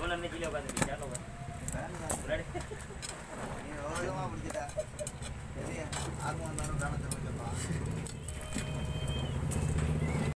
எவ்வளோ நேரம் கீழே உட்காந்து சேரில் உட்காந்து நீ ஓரமாக பிடிச்சிட்டா சரி ஆர்வம் வந்தாலும்